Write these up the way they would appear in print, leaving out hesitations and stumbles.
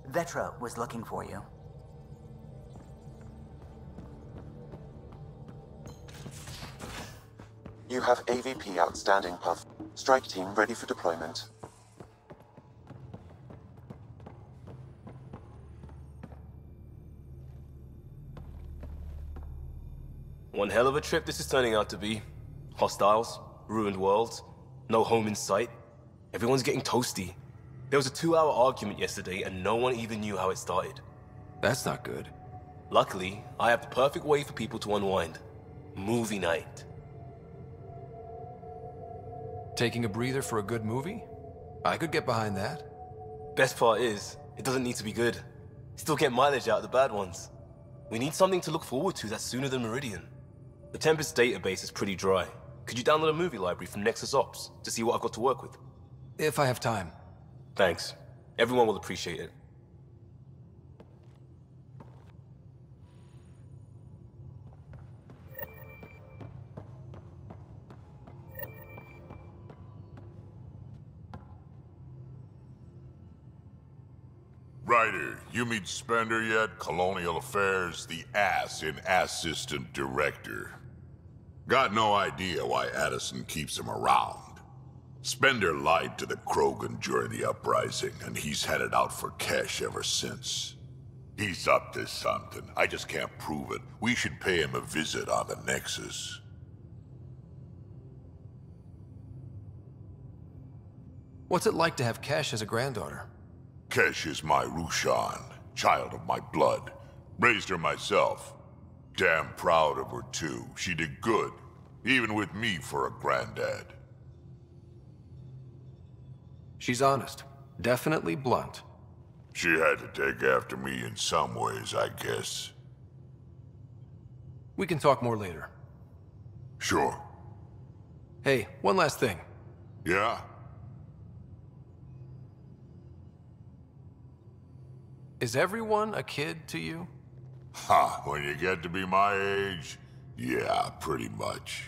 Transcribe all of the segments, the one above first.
Vetra was looking for you. You have AVP outstanding, Puff. Strike team ready for deployment. One hell of a trip this is turning out to be. Hostiles, ruined worlds, no home in sight. Everyone's getting toasty. There was a 2-hour argument yesterday and no one even knew how it started. That's not good. Luckily, I have the perfect way for people to unwind. Movie night. Taking a breather for a good movie? I could get behind that. Best part is, it doesn't need to be good. Still get mileage out of the bad ones. We need something to look forward to that's sooner than Meridian. The Tempest database is pretty dry. Could you download a movie library from Nexus Ops to see what I've got to work with? If I have time. Thanks. Everyone will appreciate it. Ryder, you meet Spender yet? Colonial Affairs, the ass in Assistant Director. Got no idea why Addison keeps him around. Spender lied to the Krogan during the uprising, and he's headed out for cash ever since. He's up to something. I just can't prove it. We should pay him a visit on the Nexus. What's it like to have Kesh as a granddaughter? Kesh is my Rushan, child of my blood. Raised her myself. Damn proud of her too. She did good, even with me for a granddad. She's honest. Definitely blunt. She had to take after me in some ways, I guess. We can talk more later. Sure. Hey, one last thing. Yeah? Is everyone a kid to you? Ha, when you get to be my age, yeah, pretty much.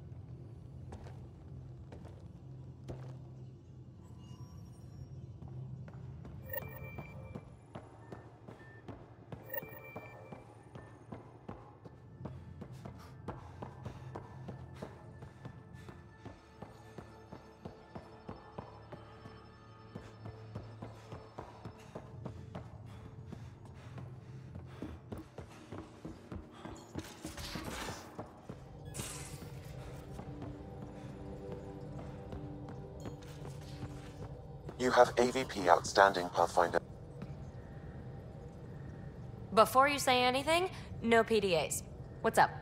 You have AVP outstanding, Pathfinder. Before you say anything, no PDAs. What's up?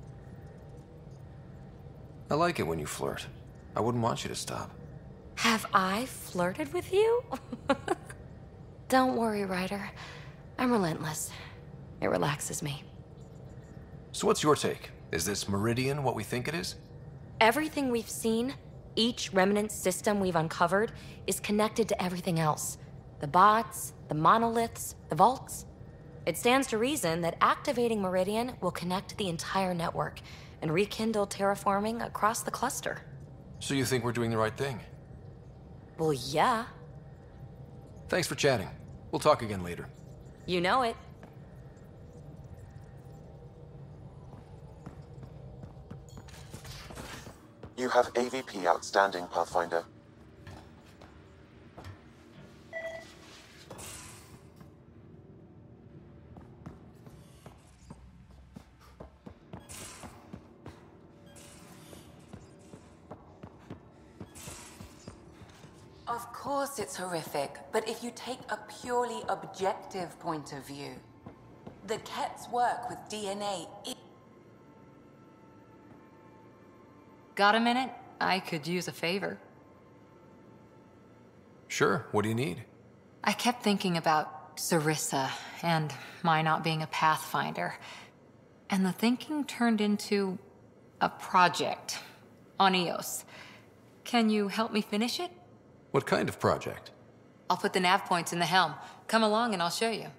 I like it when you flirt. I wouldn't want you to stop. Have I flirted with you? Don't worry, Ryder. I'm relentless. It relaxes me. So what's your take? Is this Meridian what we think it is? Everything we've seen, each remnant system we've uncovered, is connected to everything else. The bots, the monoliths, the vaults. It stands to reason that activating Meridian will connect the entire network and rekindle terraforming across the cluster. So you think we're doing the right thing? Well, yeah. Thanks for chatting. We'll talk again later. You know it. You have AVP outstanding, Pathfinder. Of course it's horrific, but if you take a purely objective point of view, the Kets work with DNA. Got a minute? I could use a favor. Sure, what do you need? I kept thinking about Sarissa and my not being a Pathfinder. And the thinking turned into a project on Eos. Can you help me finish it? What kind of project? I'll put the nav points in the helm. Come along and I'll show you.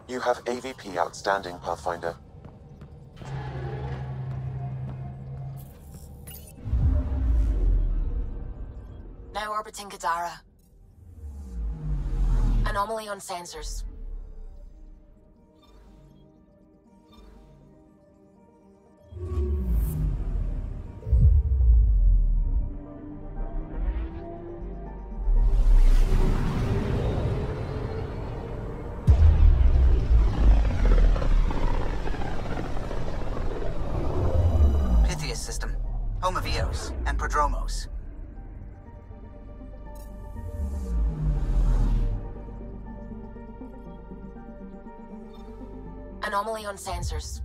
You have AVP Outstanding, Pathfinder. Now orbiting Kadara. Anomaly on sensors. Pythias system. Home of Eos and Prodromos. Anomaly on sensors.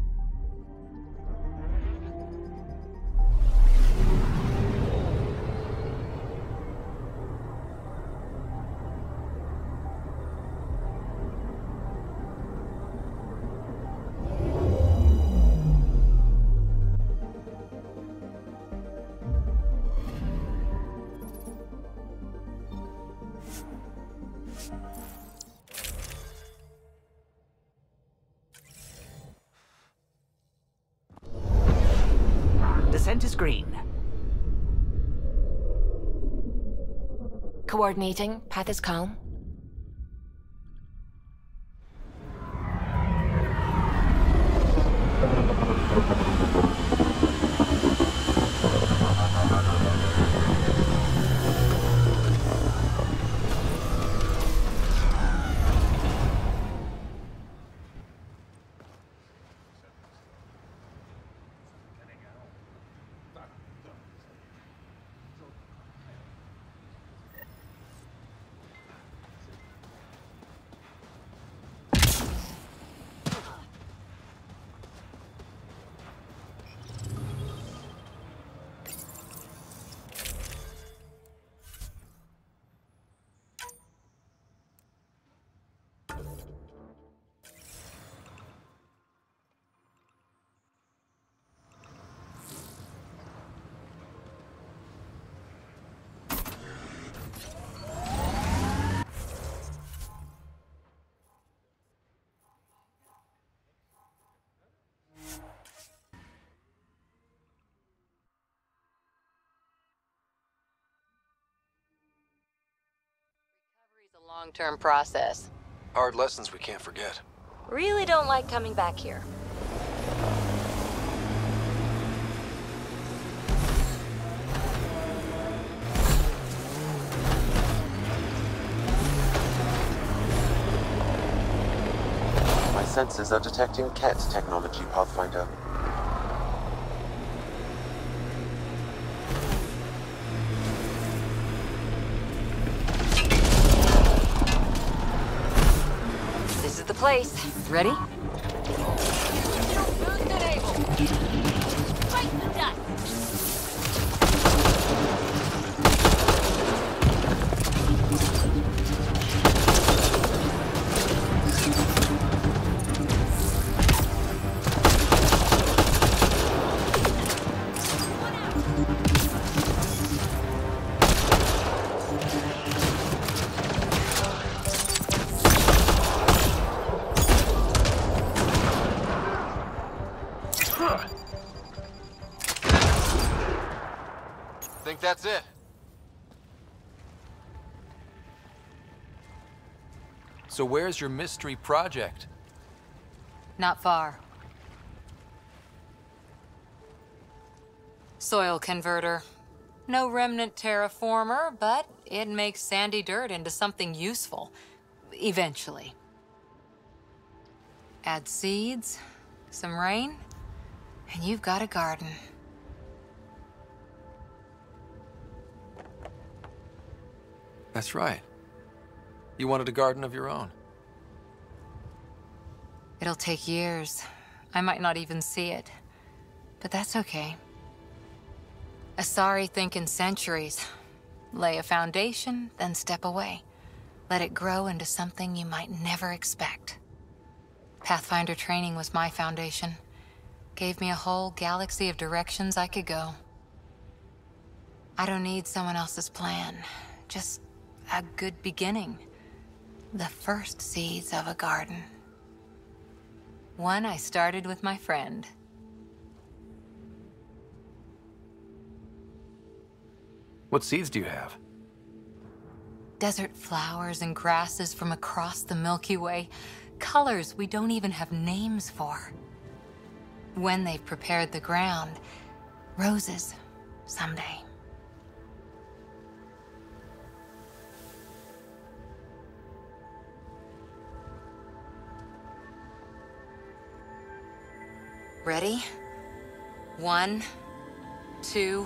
Descent is green. Coordinating. Path is calm. A long-term process. Hard lessons we can't forget. Really don't like coming back here. My sensors are detecting Ket technology, Pathfinder. This is the place. Ready? Think that's it? So where's your mystery project? Not far. Soil converter. No remnant terraformer, but it makes sandy dirt into something useful. Eventually. Add seeds, some rain, and you've got a garden. That's right. You wanted a garden of your own. It'll take years. I might not even see it. But that's okay. Asari think in centuries. Lay a foundation, then step away. Let it grow into something you might never expect. Pathfinder training was my foundation. Gave me a whole galaxy of directions I could go. I don't need someone else's plan. Just a good beginning. The first seeds of a garden. One I started with my friend. What seeds do you have? Desert flowers and grasses from across the Milky Way. Colors we don't even have names for. When they've prepared the ground, roses someday. Ready? 1, 2...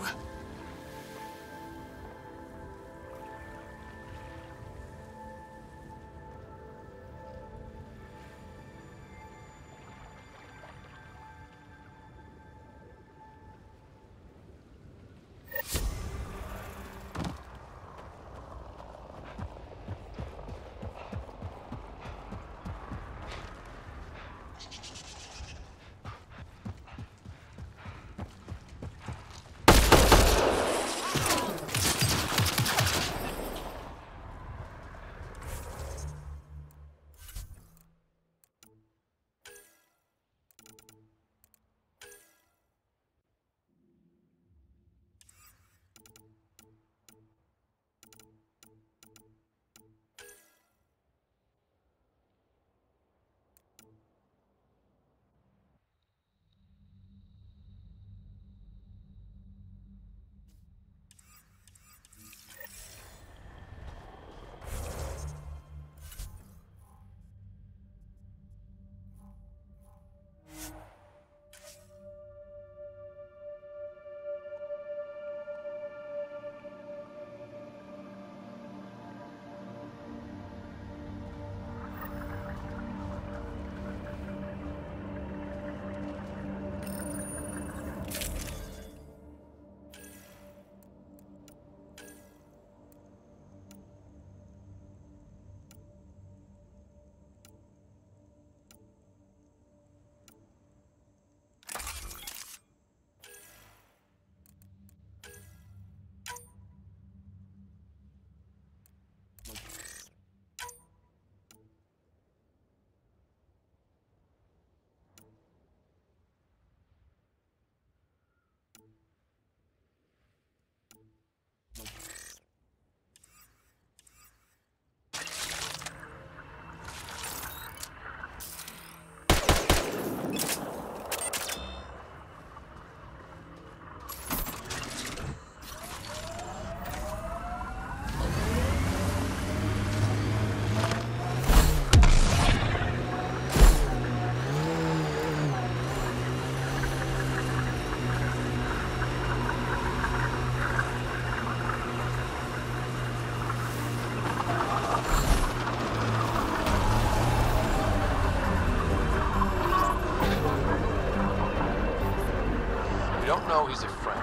Don't know he's a friend.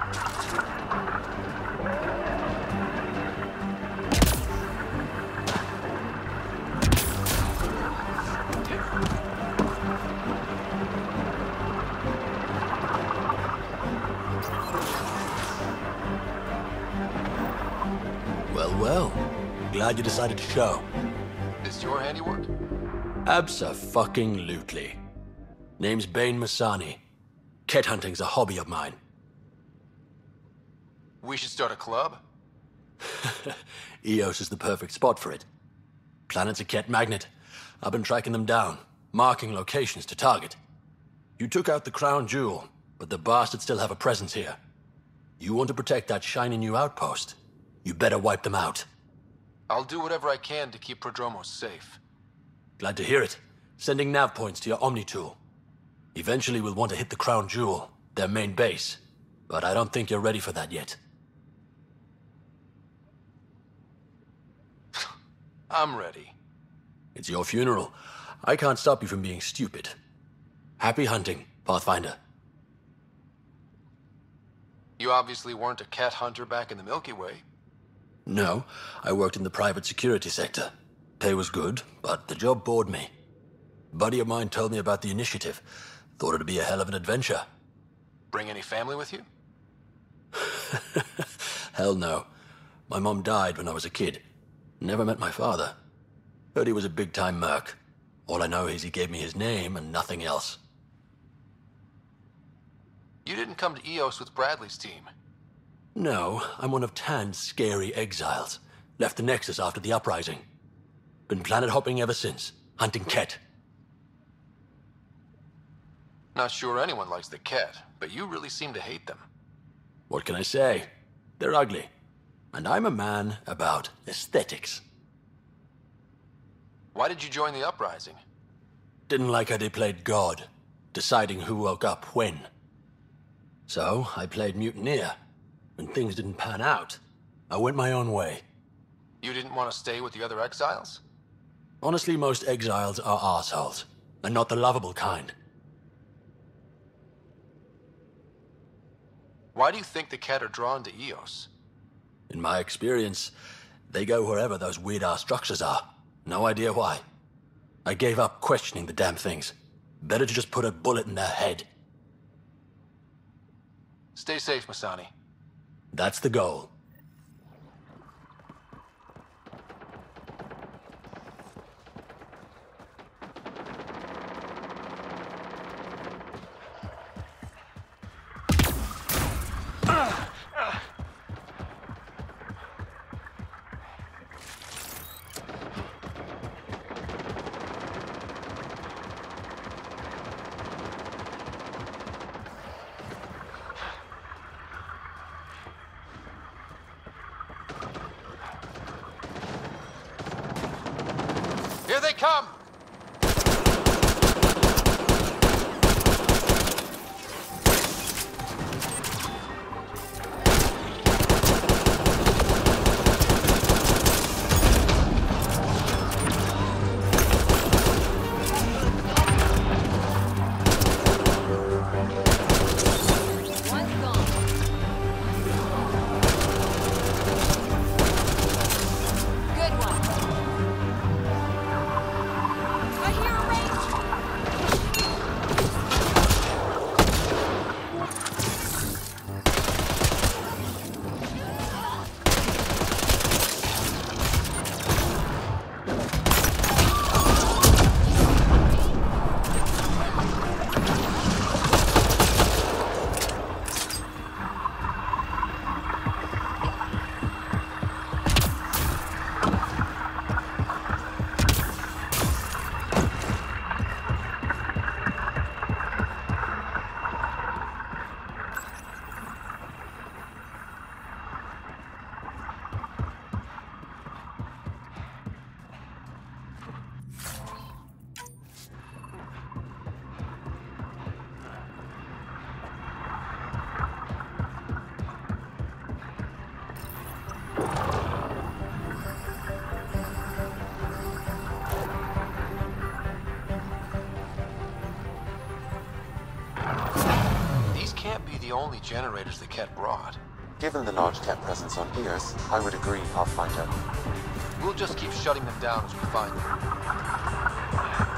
Well, well. Glad you decided to show. This your handiwork? Abso-fucking-lutely. Name's Bain Masani. Ket hunting's a hobby of mine. We should start a club? Eos is the perfect spot for it. Planet's a Ket magnet. I've been tracking them down, marking locations to target. You took out the crown jewel, but the bastards still have a presence here. You want to protect that shiny new outpost? You better wipe them out. I'll do whatever I can to keep Prodromos safe. Glad to hear it. Sending nav points to your Omni tool. Eventually we'll want to hit the crown jewel, their main base. But I don't think you're ready for that yet. I'm ready. It's your funeral. I can't stop you from being stupid. Happy hunting, Pathfinder. You obviously weren't a cat hunter back in the Milky Way. No, I worked in the private security sector. Pay was good, but the job bored me. A buddy of mine told me about the initiative. Thought it'd be a hell of an adventure. Bring any family with you? Hell no. My mom died when I was a kid. Never met my father. Heard he was a big-time merc. All I know is he gave me his name and nothing else. You didn't come to EOS with Bradley's team. No, I'm one of Tan's scary exiles. Left the Nexus after the uprising. Been planet hopping ever since, hunting Ket. Not sure anyone likes the Ket, but you really seem to hate them. What can I say? They're ugly. And I'm a man about aesthetics. Why did you join the uprising? Didn't like how they played God, deciding who woke up when. So, I played mutineer. When things didn't pan out, I went my own way. You didn't want to stay with the other exiles? Honestly, most exiles are arseholes, and not the lovable kind. Why do you think the Ket are drawn to EOS? In my experience, they go wherever those weird-ass structures are. No idea why. I gave up questioning the damn things. Better to just put a bullet in their head. Stay safe, Masani. That's the goal. Here they come! The only generators the Ket brought. Given the large Ket presence on Eos, I would agree, Pathfinder. We'll just keep shutting them down as we find them.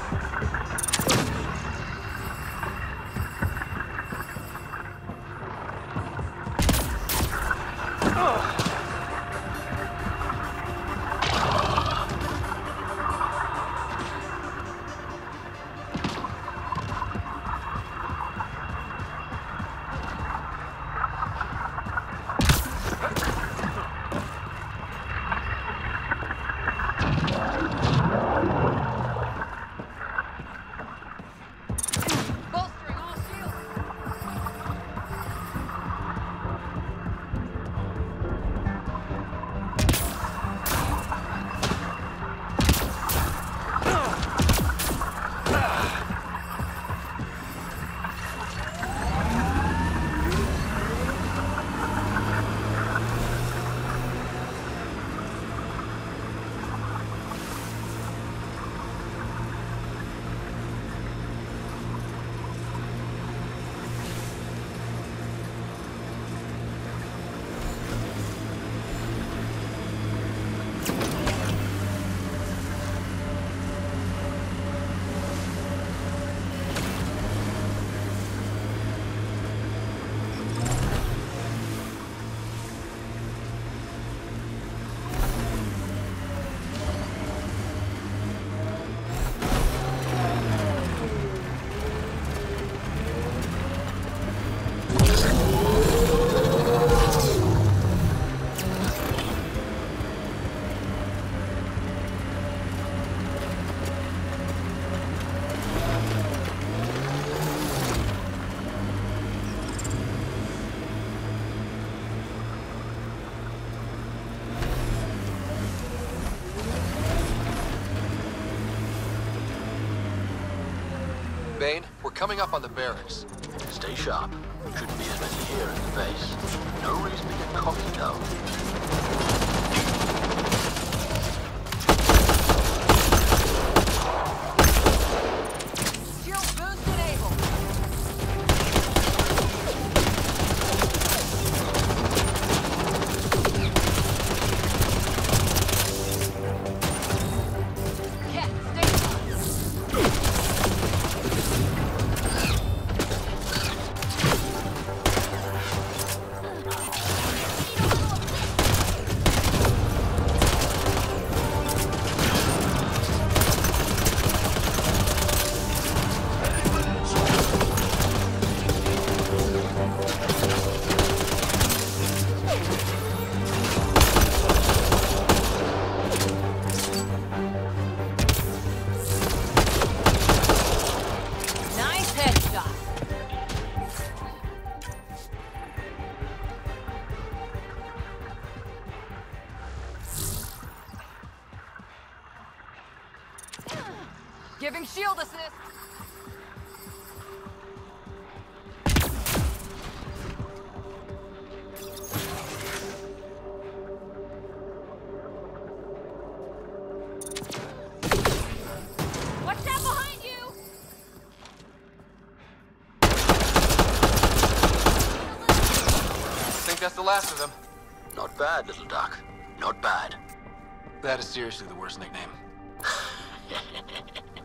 Bane. We're coming up on the barracks. Stay sharp. Shouldn't be as many here at the base. No reason to get cocky, though. Giving shield assist. Watch out behind you! I think that's the last of them. Not bad, little duck. Not bad. That is seriously the worst nickname.